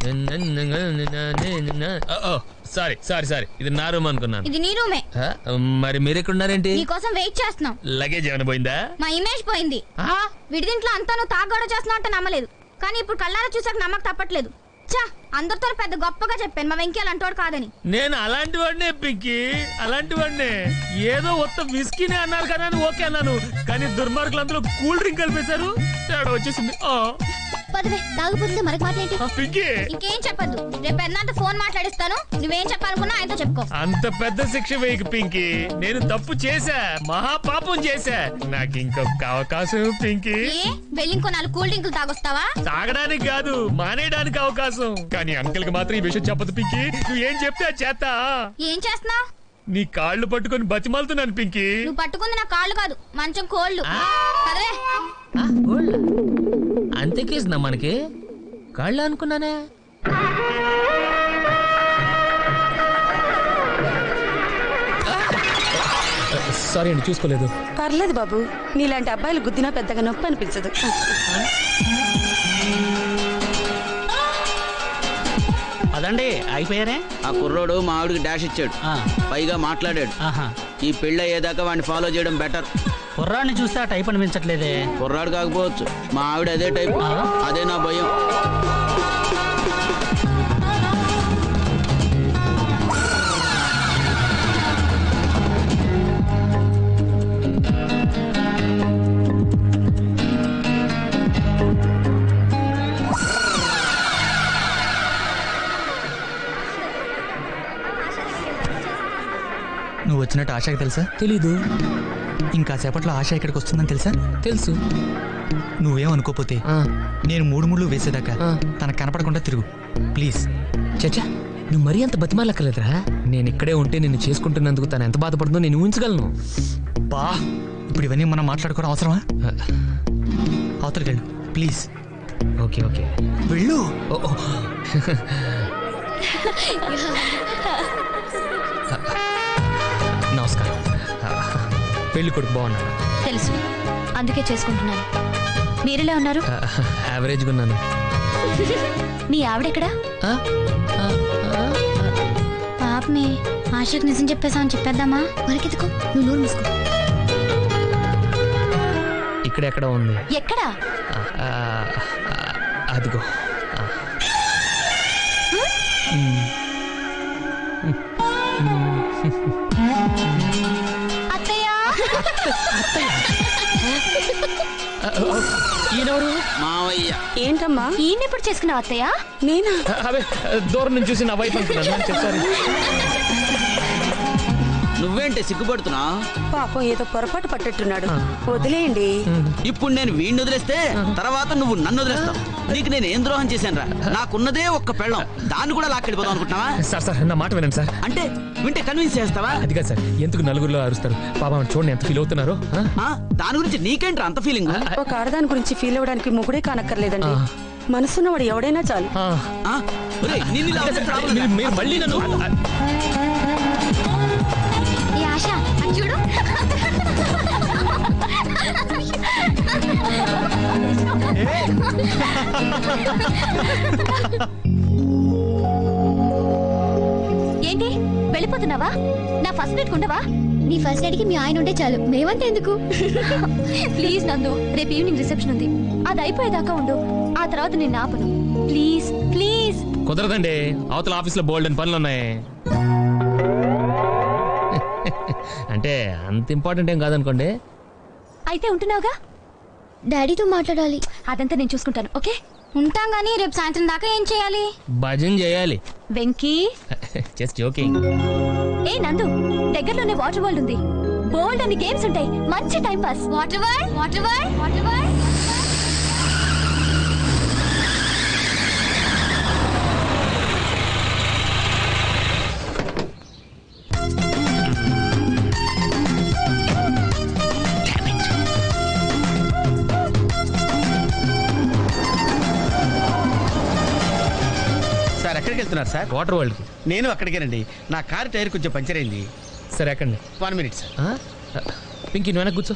Sorry sorry sorry, ఇది నా room అనుకున్నాను. ఇది నీ రూమే. మరి మీరు ఎక్కడ ఉన్నారేంటి? నీకోసం వెయిట్ చేస్తున్నాం. లగేజ్ ఏమైనా పోయిందా? మా ఇమేజ్ పోయింది. విడిదింట్లో అంతా నువ్వు తాగడం చేస్తున్నావు అంటే నమ్మలేదు, కానీ ఇప్పుడు కళ్ళారా చూసాక నమ్మక తప్పట్లేదు. చా, అందరితో పెద్ద గొప్పగా చెప్పాను మా వెంకీ అలాంటోడు కాదని. నేను అలాంటి వాడినే పింకి, అలాంటి వాడినే. ఏదో ఒక్క విస్కీనే అన్నారు కదా అని ఓకే అన్నాను, కానీ దుర్మార్గులు అందులో కూల్ డ్రింక్ కలిపేశారు, తేడా వచ్చేసింది. పదవే, తాగుపోతుంది మరొక మాట ఏంటి? ఇంకేం చెప్పద్దు, రేపు పెద్ద ఫోన్ మాట్లాడిస్తాను, నువ్వేం చెప్పాలనుకున్నా ఆయనతో చెప్పుకో. అంత పెద్ద శిక్ష వేయకు పింకి, నేను తప్పు చేశా, మహాపాపం చేశా, నాకు ఇంకొక అవకాశం పింకి. వెళ్ళి ఇంకో 4 కూల్ డ్రింకులు తాగొస్తావా? తాగడానికి కాదు, మానేయడానికి అవకాశం. కానీ అంకుల్ కి మాత్రం ఈ విషయం చెప్పదు పింకి, నువ్వు ఏం చెప్తే అది చేస్తా. ఏం చేస్తున్నావు? నీ కాళ్ళు పట్టుకొని బతిమాలుతున్నాను పింకి. నువ్వు పట్టుకుంది నా కాళ్ళు కాదు, మంచం కోళ్ళు. పదవే. అంతే కేసునా మనకి? కాళ్ళు అనుకున్నానే. సారీ అండి, చూసుకోలేదు. పర్లేదు బాబు, నీలాంటి అబ్బాయిలు గుద్దినా పెద్దగా నొప్పి అనిపించదు. అదండి అయిపోయారే. ఆ కుర్రోడు మా ఆవిడికి డాష్ ఇచ్చాడు, పైగా మాట్లాడాడు. ఈ పెళ్ళి అయ్యేదాకా వాడిని ఫాలో చేయడం బెటర్. కుర్రాడిని చూస్తే ఆ టైప్ అనిపించట్లేదే. కుర్రాడు కాకపోవచ్చు, మా ఆవిడ అదే టైప్, అదే నా భయం. నువ్వు వచ్చినట్టు ఆశకి తెలుసా? తెలీదు. ఇంకా సేపట్లో ఆశ ఇక్కడికి వస్తుందని తెలుసా? తెలుసు. నువ్వేమనుకోపోతే నేను 3 ముళ్ళు వేసేదాకా తనకు కనపడకుండా తిరుగు ప్లీజ్. చచ్చా, నువ్వు మరీ అంత బతిమాలక్కర్లేదురా. నేను ఇక్కడే ఉంటే నిన్ను చేసుకుంటున్నందుకు తను ఎంత బాధపడుతుందో నేను ఊహించగలను. బా, ఇప్పుడు ఇవన్నీ మనం మాట్లాడుకోవడం అవసరమా? అవతలికి వెళ్ళు ప్లీజ్. ఓకే ఓకే, వెళ్ళు. నమస్కారం. పెళ్లి కొడుకు బాగున్నాను. తెలుసు, అందుకే చేసుకుంటున్నాను. మీరెలా ఉన్నారు? యావరేజ్గా ఉన్నాను. మీ ఆవిడెక్కడా? పాపమే, ఆశకు నిజం చెప్పేసామని చెప్పేద్దామా? మరికెత్తుకో, నువ్వు నోరు మూసుకో. ఇక్కడెక్కడ ఉంది? ఎక్కడా? అదిగో. ఈయనెవరు? మావయ్య. ఏంటమ్మా ఈయనెప్పుడు చేసుకున్నావు అత్తయ్య? నేనా? అవే దూరం నుంచి చూసి నా వైఫ్ అనుకున్నాను. చెప్పారు. నువ్వేంటి సిగ్గుపడుతున్నా? పాపం ఏదో పొరపాటు పట్టట్టున్నాడు, వదిలేయండి. ఇప్పుడు నేను వీడిని వదిలేస్తే తర్వాత నువ్వు నన్ను వదిలేస్తావు. నీకు నేను ఏం ద్రోహం చేశాను రా? నాకున్నదే ఒక్క పెళ్ళం, దాన్ని కూడా లాక్కెళ్ళిపోదాం అనుకుంటున్నావా? సార్ సార్, నా మాట వినండి సార్. అంటే వింటే కన్విన్స్ చేస్తావా? అది కాదు సార్, ఎందుకు నలుగురిలో అరుస్తారు? పాపం చూడండి ఎంత ఫీల్ అవుతున్నారో. దాని గురించి నీకేంట్రా అంత ఫీలింగ్? ఒక ఆడదాని గురించి ఫీల్ అవ్వడానికి మొగుడే కానక్కర్లేదండి, మనసున్నవాడు ఎవడైనా చాలు. మీరు మళ్ళీ నన్ను ఆశ చూడు. ఏంటి వెళ్ళిపోతున్నావా? నా ఫస్ట్ నైట్ ఉండవా? నీ ఫస్ట్ నైట్ కి మీ ఆయన ఉంటే చాలు, మేమంతా ఎందుకు? ప్లీజ్ నందు, రేపు ఈవినింగ్ రిసెప్షన్ ఉంది, అది అయిపోయేదాకా ఉండు, ఆ తర్వాత నేను ఆపను. Please please. కుదరదండి, అవతల ఆఫీస్ లో బోల్డ్ అని పనులు ఉన్నాయి. అంటే అంత ఇంపార్టెంట్ ఏం కాదనుకోండి. అయితే ఉంటున్నావుగా? డాడీతో మాట్లాడాలి. అదంతా నేను చూసుకుంటాను. ఓకే, ఉంటాం. గానీ రేపు సాయంత్రం దాకా ఏం చేయాలి? భజన చేయాలి. Venky, just joking. ఏ నందు, దగ్గరలోనే వాటర్ వరల్డ్ ఉంది, బోల్డ్ అని గేమ్స్ ఉంటాయి, మంచి time pass. Water world, water world, water world. Sir ఎక్కడికి వెళ్తున్నారు సార్? Water world. నేను అక్కడికేనండి, నా కారు టైర్ కొంచెం పంచర్ అయింది. సరే ఎక్కండి. 1 minute సార్. పింకీ నువ్వు వెనక్కి కూర్చో.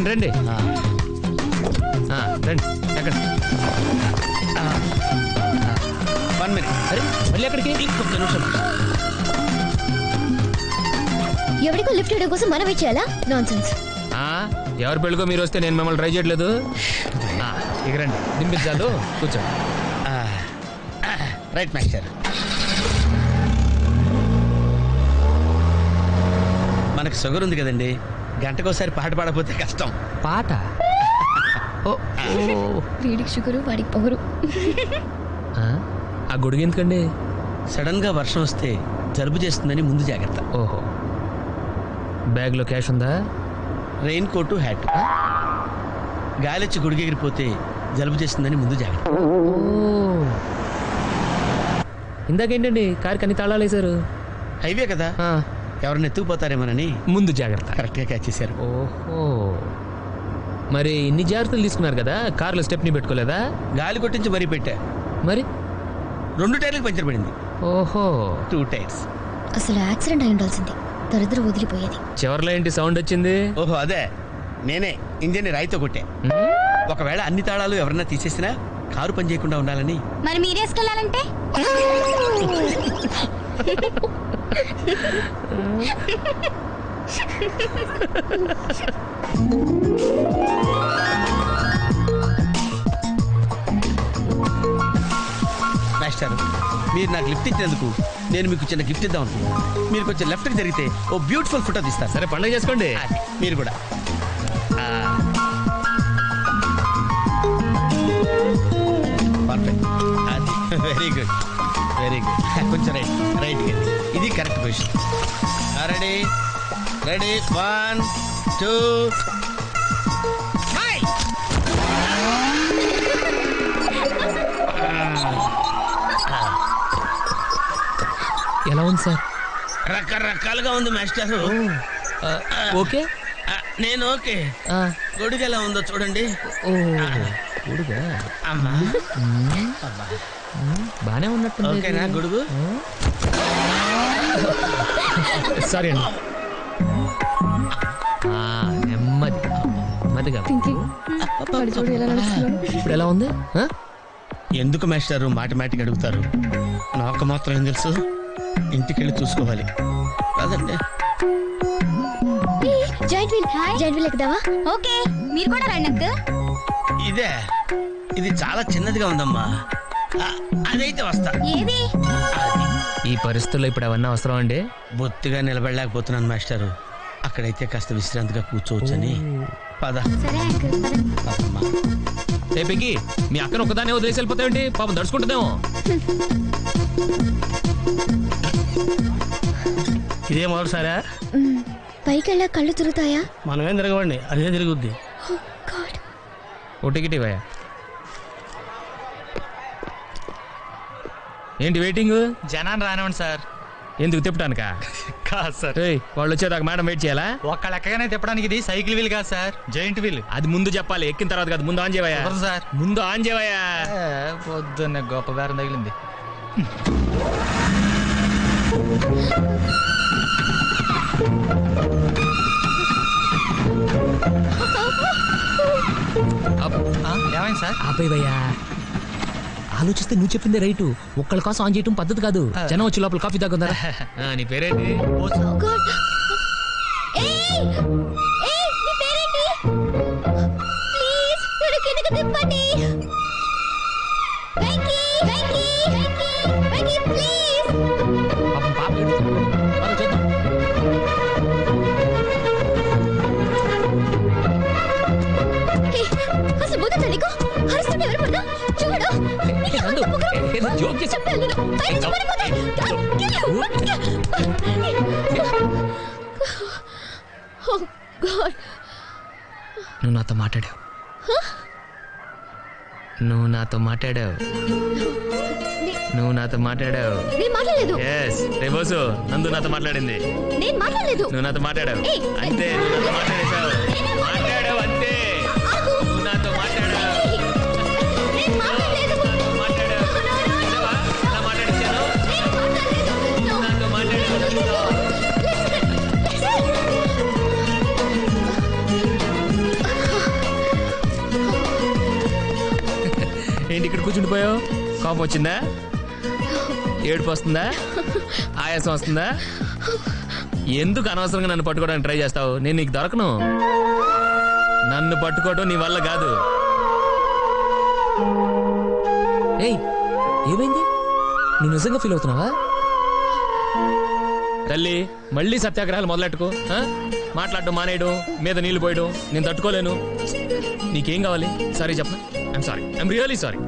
రండి రండి రండి ఎక్కడ 1 minute. అరే మళ్ళీ ఎక్కడికి ఇంకొక నిమిషం. ఎవరికో లిఫ్ట్ ఇవ్వడం కోసం మనం ఇచ్చేయాలా? నాన్సెన్స్. ఎవరి పెళ్ళికో మీరు వస్తే నేను మిమ్మల్ని ట్రై చేయట్లేదు. ఇక రండి దింపించాలు కూర్చో. Right master. మనకు షుగర్ ఉంది కదండి, గంటకోసారి పాట పాడకపోతే కష్టం. పాట వీడికి షుగరు వాడికి పొగరు. ఆ గొడుగు ఎందుకండి? సడన్ గా వర్షం వస్తే జలుబు చేస్తుందని ముందు జాగ్రత్త. ఓహో, బ్యాగ్లో క్యాష్ ఉందా? Rain coat hat. గాలిచ్చి గుడిగెగిరిపోతే జలుబు చేస్తుందని ముందు జాగ్రత్త. ఇందాకేంటండి కారుకి అన్ని తాళాలు వేశారు? హైవే కదా, ఎవరిని ఎత్తుకుపోతారేమోనని ముందు జాగ్రత్త. కరెక్ట్గా క్యాచ్ చేశారు. ఓహో, మరి ఇన్ని జాగ్రత్తలు తీసుకున్నారు కదా, కార్లో స్టెప్ని పెట్టుకోలేదా? గాలి కొట్టించి మరీ పెట్టా. మరి 2 టైర్లకు పంచర్ పడింది. ఓహో, 2 టైర్స్. అసలు యాక్సిడెంట్ అయి ఉండాల్సింది, దరిద్రం వదిలిపోయేది. చివర్లో ఏంటి సౌండ్ వచ్చింది? ఓహో అదే, నేనే ఇంజన్ని రాయితో కొట్టే. ఒకవేళ అన్ని తాళాలు ఎవరన్నా తీసేసినా కారు పని చేయకుండా ఉండాలని. మరి మీరేసుకెళ్ళాలంటే మాస్టర్, మీరు నాకు లిఫ్ట్ ఇచ్చినందుకు నేను మీకు చిన్న గిఫ్ట్ ఇద్దాం అనుకున్నాను. మీరు కొంచెం లెఫ్ట్కి జరిగితే ఓ బ్యూటిఫుల్ ఫోటో తీస్తారు. సరే పండుగ చేసుకోండి. మీరు కూడా perfect. Very good very good. కొంచెం రైట్ ఇది కరెక్ట్ పొజిషన్. Ready ready 1 2. ఎలా ఉంది సార్? రకరకాలుగా ఉంది మాస్టర్. ఓకే, నేను ఓకే. గొడుగు ఎలా ఉందో చూడండి. గొడుగా అమ్మా బానే ఉన్నట్టు. ఓకేనా గొడుగు? సారీ అండి. నెమ్మది నెమ్మదిగా. ఇప్పుడు ఎలా ఉంది? ఎందుకు మాస్టారు మాటిమాటికి అడుగుతారు? నాకు మాత్రం ఏం తెలుసు, ఇంటికి వెళ్ళి చూసుకోవాలి కాదండి. Joint wheel ఎక్కుదావా? ఓకే, మీరు కూడా రండి అంకుల్. ఇదే, ఇది చాలా చిన్నదిగా ఉందమ్మా. అదైతే వస్తా. ఏది? ఈ పరిస్థితుల్లో ఇప్పుడు అవన్నీ అవసరం అండి? బొత్తిగా నిలబడలేకపోతున్నాను మాస్టారు. అక్కడైతే కాస్త విశ్రాంతిగా కూర్చోవచ్చని. పద. సరే అంకుల్. పదమ్మా. ఏ పెగ్గి, మీ అక్కను ఒకదానే వదిలేసి వెళ్ళిపోతావేంటి? పాపం దడుచుకుంటుందేమో. ఇదే మొదటిసారా? పైకి వెళ్ళా కళ్ళు తిరుగుతాయా? మనమేం తిరగవండి, అదే తిరుగుద్ది. ఓ టికెట్ ఇవ్వయా. ఏంటి వెయిటింగ్? జనాన్ని రానివ్వండి సార్. ఎందుకు తిప్పటానికా? కాదు సార్, వాళ్ళు వచ్చేదాకా మేడం వెయిట్ చేయాలా? ఒక్క లెక్కగానే తిప్పడానికి ఇది సైకిల్ వీల్ కాదు సార్, జాయింట్ వీల్. అది ముందు చెప్పాలి, ఎక్కిన తర్వాత కాదు. ముందు ఆన్ చేయవయ్యా సార్. ముందు ఆన్ చేయవయ్యా. పొద్దున్నే గొప్ప బేరం తగిలింది. ఏమైంది సార్? ఆపేవయ్యా. ఆలోచిస్తే నువ్వు చెప్పింది రైటు. ఒక్కళ్ళ కోసం ఆన్ చేయటం పద్ధతి కాదు. జనం వచ్చి లోపల కాఫీ తాగుందా? నీ పేరేంటి? పాపం పాప ఏడుస్తుంది. పద చూద్దాం. అసలు బుద్ధి నీకు హరిస్తుంటే ఎవరు పడదా? చూడు జోక్ చేసి నువ్వు నాతో మాట్లాడావు. నువ్వు నాతో మాట్లాడావు. నువ్వు నాతో మాట్లాడావు. నేను మాట్లాడలేదు. ఎస్ రేబోసు నందు నాతో మాట్లాడింది. నేను మాట్లాడలేదు. నువ్వు నాతో మాట్లాడావు. అంతే, నువ్వు నాతో మాట్లాడేశావు. మాట్లాడావు అంతే. నువ్వు నాతో మాట్లాడావు. కూర్చుండిపోయావు? కోపం వచ్చిందా? ఏడుపు వస్తుందా? ఆయాసం వస్తుందా? ఎందుకు అనవసరంగా నన్ను పట్టుకోవడానికి ట్రై చేస్తావు? నేను నీకు దొరకను. నన్ను పట్టుకోవడం నీ వల్ల కాదు. ఏయ్, ఏమైంది? నువ్వు నిజంగా ఫీల్ అవుతున్నావా? తల్లి, మళ్ళీ సత్యాగ్రహాలు మొదలెట్టుకో. మాట్లాడడం మానేయడం, మీద నీళ్లు పోయడం నేను తట్టుకోలేను. నీకేం కావాలి? సారీ చెప్పనా? I'm sorry, I'm really sorry.